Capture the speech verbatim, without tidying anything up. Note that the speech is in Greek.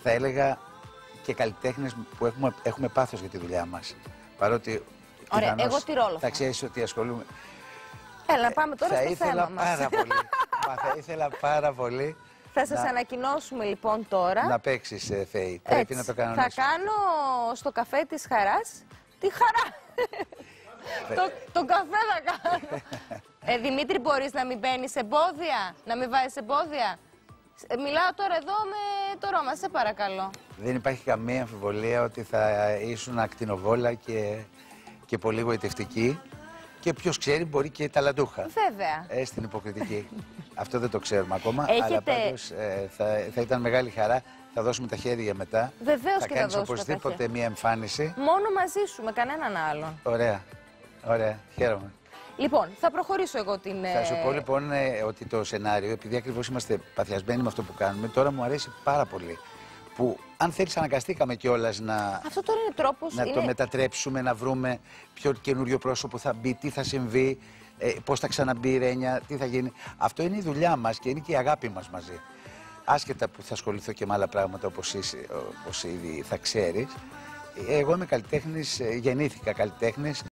θα έλεγα και καλλιτέχνες που έχουμε, έχουμε πάθος για τη δουλειά μας. Παρότι. Ωραία, εγώ τι ρόλο θα ξέρεις ότι ασχολούμαι. Έλα, να πάμε τώρα θα στο ήθελα θέμα μας. πάρα πολύ. Μα, θα ήθελα πάρα πολύ. Θα σας να... ανακοινώσουμε λοιπόν τώρα. Να παίξεις, ε, Θεή. Πρέπει να το κάνω. Θα κάνω στο καφέ της χαράς τη χαρά. το, το καφέ θα κάνω. ε, Δημήτρη, μπορείς να μην μπαίνεις εμπόδια, να μην βάζεις εμπόδια. Ε, μιλάω τώρα εδώ με το Ρώμα, σε παρακαλώ. Δεν υπάρχει καμία αμφιβολία ότι θα ήσουν ακτινοβόλα και, και πολύ γοητευτική. Και ποιος ξέρει, μπορεί και ταλαντούχα. Βέβαια. Ε, στην υποκριτική. Αυτό δεν το ξέρουμε ακόμα. Έχετε... Αλλά πάντως ε, θα, θα ήταν μεγάλη χαρά. Θα δώσουμε τα χέρια μετά. Βεβαίως θα και θα κάνεις δώσουμε οπωσδήποτε τα μία εμφάνιση. Μόνο μαζί σου, με κανέναν άλλον. Ωραία. Ωραία. Χαίρομαι. Λοιπόν, θα προχωρήσω εγώ την... Θα σου πω λοιπόν ε, ότι το σενάριο, επειδή ακριβώς είμαστε παθιασμένοι με αυτό που κάνουμε, τώρα μου αρέσει πάρα πολύ. Που αν θέλεις αναγκαστήκαμε κιόλας να, αυτό τώρα είναι τρόπος, να είναι... το μετατρέψουμε, να βρούμε ποιο καινούριο πρόσωπο θα μπει, τι θα συμβεί, ε, πώς θα ξαναμπεί η Ρένια, τι θα γίνει. Αυτό είναι η δουλειά μας και είναι και η αγάπη μας μαζί. Άσχετα που θα ασχοληθώ και με άλλα πράγματα όπως, είσαι, όπως ήδη θα ξέρεις. Εγώ είμαι καλλιτέχνης, γεννήθηκα καλλιτέχνης.